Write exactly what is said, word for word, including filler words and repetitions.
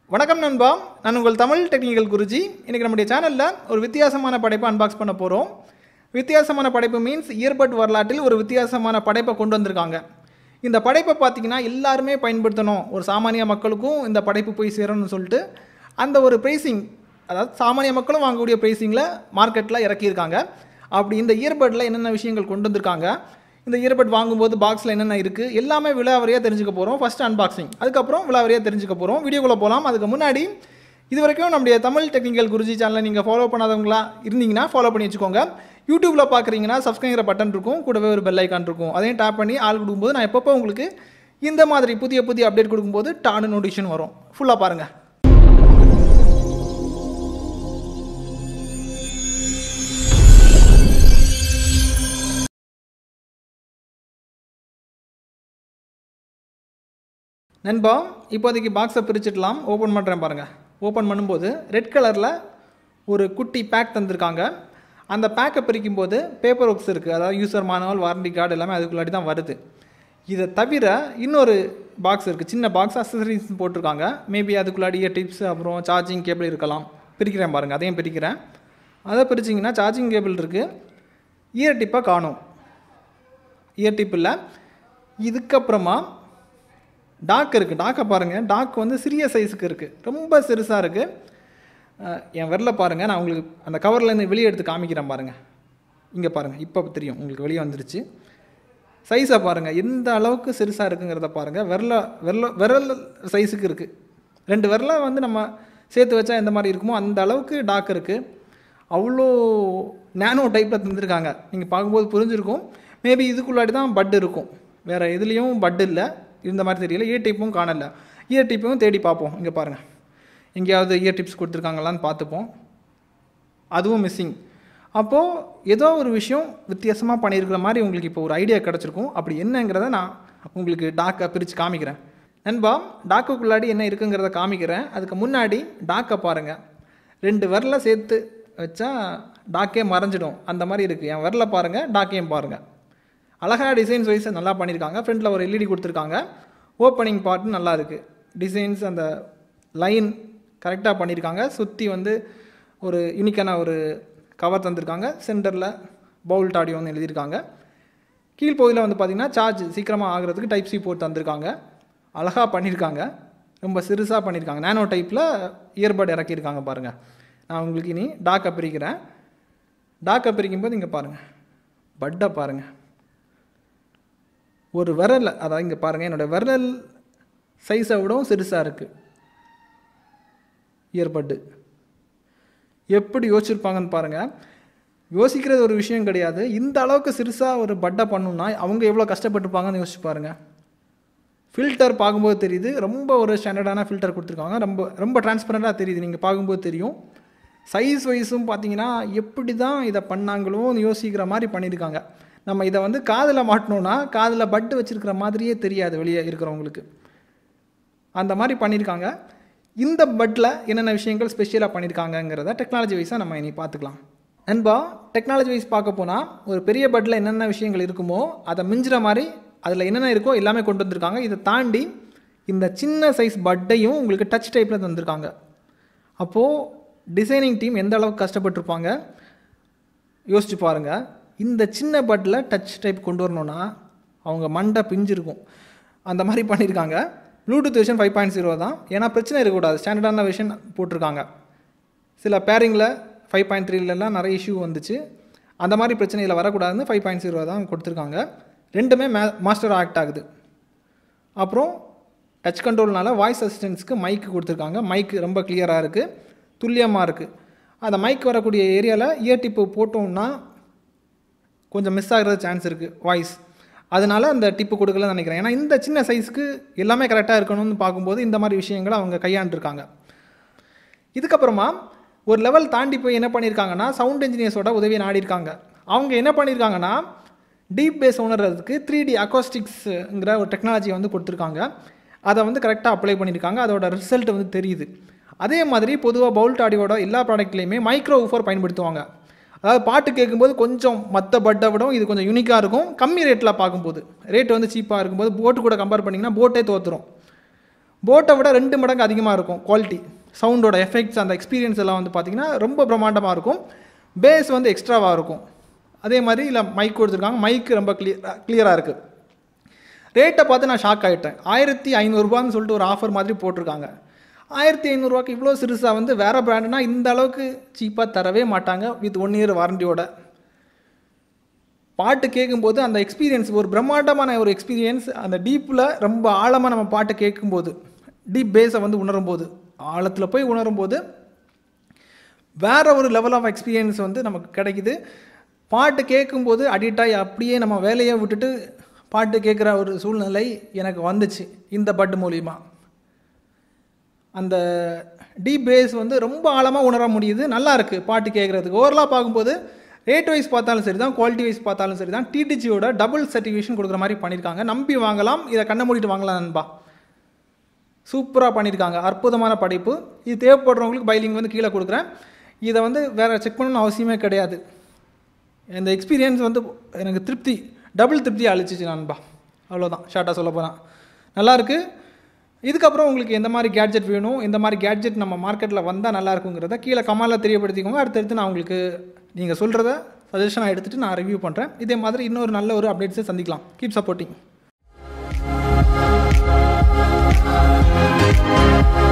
வணக்கம் நண்பா, நான் உங்கள் தமிழ் டெக்னிக்கல் குருஜி. இன்றைக்கி நம்முடைய சேனலில் ஒரு வித்தியாசமான படைப்பை அன்பாக்ஸ் பண்ண போகிறோம். வித்தியாசமான படைப்பு மீன்ஸ் இயர்பட் வரலாற்றில் ஒரு வித்தியாசமான படைப்பை கொண்டு வந்திருக்காங்க. இந்த படைப்பை பார்த்திங்கன்னா எல்லாருமே பயன்படுத்தணும், ஒரு சாமானிய மக்களுக்கும் இந்த படைப்பு போய் சேரணும்னு சொல்லிட்டு அந்த ஒரு ப்ரைஸிங், அதாவது சாமானிய மக்களும் வாங்கக்கூடிய ப்ரைஸிங்கில் மார்க்கெட்டில் இறக்கியிருக்காங்க. அப்படி இந்த இயர்பட்டில் என்னென்ன விஷயங்கள் கொண்டு வந்திருக்காங்க, இந்த இயர்பட் வாங்கும்போது பாக்ஸில் என்னென்ன இருக்குது எல்லாமே விலாவரியாக தெரிஞ்சுக்க போகிறோம். ஃபஸ்ட்டு அன்பாக்சிங், அதுக்கப்புறம் விலாவரியாக தெரிஞ்சுக்க போகிறோம். வீடியோக்குள்ளே போகலாம். அதுக்கு முன்னாடி இது வரைக்கும் நம்முடைய தமிழ் டெக்னிக்கல் குருஜி சேனலை நீங்கள் ஃபாலோ பண்ணாதவங்களா இருந்தீங்கன்னா ஃபாலோ பண்ணி வச்சுக்கோங்க. யூடியூப்பில் பார்க்குறீங்கன்னா சப்ஸ்கிரைங்கிற பட்டன் இருக்கும், கூடவே ஒரு பெல் ஐக்கான் இருக்கும். அதையும் டேப் பண்ணி ஆள் கொடுக்கும்போது நான் எப்பப்போ உங்களுக்கு இந்த மாதிரி புதிய புதிய அப்டேட் கொடுக்கும்போது டானு நோட்டிஃபிகேஷன் வரும். ஃபுல்லாக பாருங்கள். நண்பா, இப்போதைக்கு பாக்ஸை பிரிச்சுடலாம். ஓப்பன் பண்ணுறேன் பாருங்கள். ஓப்பன் பண்ணும்போது ரெட் கலரில் ஒரு குட்டி பேக் தந்திருக்காங்க. அந்த பேக்கை பிரிக்கும்போது பேப்பர் ஒர்க்ஸ் இருக்குது, அதாவது யூசர் மேனுவல், வாரண்டி கார்டு எல்லாமே அதுக்குள்ளாடி தான் வருது. இதை தவிர இன்னொரு பாக்ஸ் இருக்குது, சின்ன பாக்ஸ், அக்சசரிஸ் போட்டிருக்காங்க. மேபி அதுக்குள்ளாடி இயர் டிப்ஸ், அப்புறம் சார்ஜிங் கேபிள் இருக்கலாம். பிரிக்கிறேன் பாருங்கள், அதையும் பிரிக்கிறேன். அதை பிரிச்சிங்கன்னா சார்ஜிங் கேபிள் இருக்குது, இயர் டிப்பை காணும். இயர் டிப் இல்லை. இதுக்கப்புறமா டாக் இருக்குது. டாக்கை பாருங்கள், டாக் வந்து சிறிய சைஸுக்கு இருக்குது, ரொம்ப சிறுசாக இருக்குது. என் விரல பாருங்கள், நான் உங்களுக்கு அந்த கவர்லேருந்து வெளியே எடுத்து காமிக்கிறேன் பாருங்கள். இங்கே பாருங்கள், இப்போ தெரியும் உங்களுக்கு, வெளியே வந்துருச்சு. சைஸை பாருங்கள், எந்த அளவுக்கு சிறுசாக இருக்குங்கிறத பாருங்கள். விரல விரல விரல் சைஸுக்கு இருக்குது. ரெண்டு விரலை வந்து நம்ம சேர்த்து வச்சா எந்த மாதிரி இருக்குமோ அந்த அளவுக்கு டாக் இருக்குது. அவ்வளோ நேனோ டைப்பில் தந்துருக்காங்க. நீங்கள் பார்க்கும்போது புரிஞ்சிருக்கும். மேபி இதுக்குள்ளாடி தான் பட் இருக்கும், வேறு எதுலேயும் பட் இல்லை, இந்த மாதிரி தெரியல. இயர் டிப்பும் காணலை. இயர் டிப்பும் தேடி பார்ப்போம். இங்கே பாருங்கள், எங்கேயாவது இயர் டிப்ஸ் கொடுத்துருக்காங்களான்னு பார்த்துப்போம். அதுவும் மிஸ்ஸிங். அப்போது ஏதோ ஒரு விஷயம் வித்தியாசமாக பண்ணியிருக்கிற மாதிரி உங்களுக்கு இப்போ ஒரு ஐடியா கிடச்சிருக்கும். அப்படி என்னங்கிறத நான் உங்களுக்கு டாக்கை பிரித்து காமிக்கிறேன். நண்பா, டாக்குக்குள்ளாடி என்ன இருக்குங்கிறத காமிக்கிறேன். அதுக்கு முன்னாடி டாக்கை பாருங்கள். ரெண்டு விரலை சேர்த்து வச்சா டாக்கே மறைஞ்சிடும், அந்த மாதிரி இருக்குது. என் விரலை பாருங்கள், டாக்கையும் பாருங்கள். அழகாக டிசைன்ஸ் வைஸ் நல்லா பண்ணியிருக்காங்க. ஃப்ரண்ட்டில் ஒரு எல்இடி கொடுத்துருக்காங்க. ஓப்பனிங் பார்ட்டும் நல்லா இருக்குது. டிசைன்ஸ், அந்த லைன் கரெக்டாக பண்ணியிருக்காங்க. சுற்றி வந்து ஒரு யூனிக்கான ஒரு கவர் தந்திருக்காங்க. சென்டரில் பவுல்ட் ஆடியோன்னு எழுதியிருக்காங்க. கீழ்ப்பகுதியில் வந்து பார்த்திங்கன்னா சார்ஜ் சீக்கிரமாக ஆகிறதுக்கு டைப் சி போர்ட் தந்திருக்காங்க. அழகாக பண்ணியிருக்காங்க, ரொம்ப சிறுசாக பண்ணியிருக்காங்க. நேனோ டைப்பில் இயர்பட் இறக்கியிருக்காங்க பாருங்கள். நான் உங்களுக்கு இனி டாக்கை பிரிக்கிறேன். டாக்கை பிரிக்கும்போது இங்கே பாருங்கள், பட்டை பாருங்கள். ஒரு விரல், அதாவது இங்கே பாருங்கள், என்னோடய விரல் சைஸை விடவும் சிறுசாக இருக்குது இயர்பட்டு. எப்படி யோசிச்சிருப்பாங்கன்னு பாருங்கள். யோசிக்கிறது ஒரு விஷயம் கிடையாது, இந்த அளவுக்கு சிறுசாக ஒரு பட்டை பண்ணணுன்னா அவங்க எவ்வளோ கஷ்டப்பட்டுருப்பாங்கன்னு யோசிச்சு பாருங்கள். ஃபில்டர் பார்க்கும்போது தெரியுது, ரொம்ப ஒரு ஸ்டாண்டர்டான ஃபில்டர் கொடுத்துருக்காங்க. ரொம்ப ரொம்ப டிரான்ஸ்பரண்ட்டாக தெரியுது, நீங்கள் பார்க்கும்போது தெரியும். சைஸ் வைஸும் பார்த்தீங்கன்னா எப்படி தான் இதை பண்ணாங்களோன்னு யோசிக்கிற மாதிரி பண்ணியிருக்காங்க. நம்ம இதை வந்து காதில் மாட்டினோன்னா காதில் பட்டு வச்சுருக்கிற மாதிரியே தெரியாது வெளியே இருக்கிறவங்களுக்கு, அந்த மாதிரி பண்ணியிருக்காங்க. இந்த பட்டில் என்னென்ன விஷயங்கள் ஸ்பெஷலாக பண்ணியிருக்காங்கங்கிறத டெக்னாலஜி வைஸாக நம்ம இனி பார்த்துக்கலாம். நண்பா, டெக்னாலஜி வைஸ் பார்க்க போனால் ஒரு பெரிய பட்டில் என்னென்ன விஷயங்கள் இருக்குமோ அதை மிஞ்சுற மாதிரி அதில் என்னென்ன இருக்கோ எல்லாமே கொண்டு வந்திருக்காங்க. இதை தாண்டி இந்த சின்ன சைஸ் பட்டையும் உங்களுக்கு டச் டைப்பில் தந்திருக்காங்க. அப்போது டிசைனிங் டீம் எந்த அளவுக்கு கஷ்டப்பட்டுருப்பாங்க யோசிச்சு பாருங்கள். இந்த சின்ன பட்டில் டச் டைப் கொண்டு வரணுன்னா அவங்க மண்டை பிஞ்சிருக்கும், அந்த மாதிரி பண்ணியிருக்காங்க. Bluetooth version five point zero தான், ஏன்னா பிரச்சனை இருக்கக்கூடாது, ஸ்டாண்டர்டான வெர்ஷன் போட்டிருக்காங்க. சில பேரிங்கில் ஃபைவ் பாயிண்ட் த்ரீலலாம் நிறைய இஷ்யூ வந்துச்சு, அந்த மாதிரி பிரச்சனையில் வரக்கூடாதுன்னு ஃபைவ் பாயிண்ட் ஜீரோ தான் கொடுத்துருக்காங்க. ரெண்டுமே மே மாஸ்டர் ஆக்ட் ஆகுது. அப்புறம் டச் கண்ட்ரோல்னால வாய்ஸ் அசிஸ்டன்ஸ்க்கு மைக்கு கொடுத்துருக்காங்க. மைக்கு ரொம்ப கிளியராக இருக்குது, துல்லியமாக இருக்குது. அந்த மைக் வரக்கூடிய ஏரியாவில் இயர் டிப்பு போட்டோம்னா கொஞ்சம் மிஸ் ஆகிறது சான்ஸ் இருக்குது வாய்ஸ், அதனால் அந்த டிப்பு கொடுக்கலன்னு நினைக்கிறேன். ஏன்னா இந்த சின்ன சைஸுக்கு எல்லாமே கரெக்டாக இருக்கணும்னு பார்க்கும்போது இந்த மாதிரி விஷயங்களை அவங்க கையாண்டுருக்காங்க. இதுக்கப்புறமா ஒரு லெவல் தாண்டி போய் என்ன பண்ணியிருக்காங்கன்னா சவுண்ட் இன்ஜினியர்ஸோட உதவியை நாடிருக்காங்க. அவங்க என்ன பண்ணியிருக்காங்கன்னா டீப் பேஸ் உணர்றதுக்கு த்ரீ டி அக்கோஸ்டிக்ஸுங்கிற ஒரு டெக்னாலஜியை வந்து கொடுத்துருக்காங்க. அதை வந்து கரெக்டாக அப்ளை பண்ணியிருக்காங்க. அதோட ரிசல்ட் வந்து தெரியுது. அதே மாதிரி பொதுவாக பவுல்ட் ஆடியோட எல்லா ப்ராடக்ட்லேயுமே மைக்ரோ ஊஃபர் பயன்படுத்துவாங்க. அதாவது பாட்டு கேட்கும்போது கொஞ்சம் மற்ற பட்டை விட இது கொஞ்சம் யூனிக்காக இருக்கும். கம்மி ரேட்டில் பார்க்கும்போது, ரேட் வந்து சீப்பாக இருக்கும்போது போட்டு கூட கம்பேர் பண்ணிங்கன்னா போட்டே தோற்றுரும். போட்டை விட ரெண்டு மடங்கு அதிகமாக இருக்கும் குவாலிட்டி. சவுண்டோட எஃபெக்ட்ஸ் அந்த எக்ஸ்பீரியன்ஸ் எல்லாம் வந்து பார்த்திங்கன்னா ரொம்ப பிரம்மாண்டமாக இருக்கும். பேஸ் வந்து எக்ஸ்ட்ராவாக இருக்கும். அதே மாதிரி இல்லை மைக் கொடுத்துருக்காங்க. மைக்கு ரொம்ப கிளியர் கிளியராக இருக்குது. ரேட்டை பார்த்து நான் ஷாக் ஆகிட்டேன். ஆயிரத்தி ஐநூறுரூபான்னு சொல்லிட்டு ஒரு ஆஃபர் மாதிரி போட்டிருக்காங்க. ஆயிரத்தி ஐநூறுரூவாக்கு இவ்வளோ சிறுசாக வந்து வேறு பிராண்டுனா இந்த அளவுக்கு சீப்பாக தரவே மாட்டாங்க வித் ஒன் இயர் வாரண்டியோட. பாட்டு கேட்கும்போது அந்த எக்ஸ்பீரியன்ஸ் ஒரு பிரம்மாண்டமான ஒரு எக்ஸ்பீரியன்ஸ். அந்த டீப்பில் ரொம்ப ஆழமாக நம்ம பாட்டு கேட்கும்போது, டீப் பேஸை வந்து உணரும்போது, ஆழத்தில் போய் உணரும்போது வேறு ஒரு லெவல் ஆஃப் எக்ஸ்பீரியன்ஸ் வந்து நமக்கு கிடைக்குது. பாட்டு கேட்கும்போது அடிக்டாகி அப்படியே நம்ம வேலையை விட்டுட்டு பாட்டு கேட்குற ஒரு சூழ்நிலை எனக்கு வந்துச்சு இந்த பட் மூலிமா. அந்த டீப் பேஸ் வந்து ரொம்ப ஆழமாக உணர முடியுது. நல்லா இருக்குது பாட்டு கேட்குறதுக்கு. ஓவரலாக பார்க்கும்போது ரேட் வைஸ் பார்த்தாலும் சரி தான், குவாலிட்டி வைஸ் பார்த்தாலும் சரி தான், டிடிஜியோட டபுள் சர்டிஃபிகேஷன் கொடுக்குற மாதிரி பண்ணியிருக்காங்க. நம்பி வாங்கலாம். இதை கண்ணை மூடிட்டு வாங்கலாம் நண்பா. சூப்பராக பண்ணியிருக்காங்க. அற்புதமான படைப்பு. இது தேவைப்படுறவங்களுக்கு பைலிங் வந்து கீழே கொடுக்குறேன். இதை வந்து வேறு செக் பண்ணணும்னு அவசியமே கிடையாது. இந்த எக்ஸ்பீரியன்ஸ் வந்து எனக்கு திருப்தி, டபுள் திருப்தி அழிச்சிச்சு நண்பா. அவ்வளோதான் ஷார்ட்டாக சொல்ல போனால். நல்லாயிருக்கு. இதுக்கப்புறம் உங்களுக்கு எந்த மாதிரி கேட்ஜெட் வேணும், எந்த மாதிரி கேட்ஜெட் நம்ம மார்க்கெட்டில் வந்தால் நல்லா இருக்குங்கிறத கீழே கமெண்ட்டில் தெரியப்படுத்திக்கோங்க. அடுத்தடுத்து நான் உங்களுக்கு நீங்கள் சொல்கிறத சஜஷனாக எடுத்துகிட்டு நான் ரிவ்யூ பண்ணுறேன். இதே மாதிரி இன்னொரு நல்ல ஒரு அப்டேட்ஸை சந்திக்கலாம். Keep supporting.